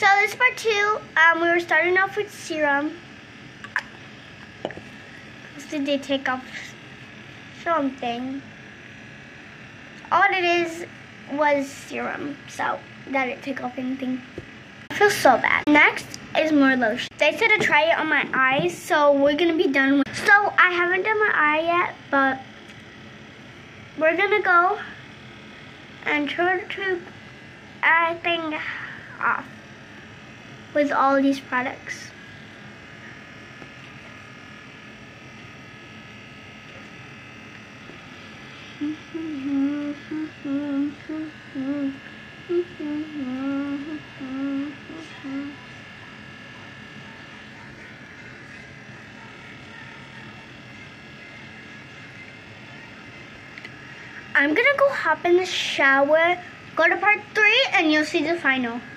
So this is part 2. We were starting off with serum. So they take off something. All it is was serum, so that didn't take off anything. I feel so bad. Next is more lotion. They said to try it on my eyes, so we're gonna be done with. So I haven't done my eye yet, but we're gonna go and try to everything off with all these products. I'm gonna go hop in the shower, go to part 3, and you'll see the final.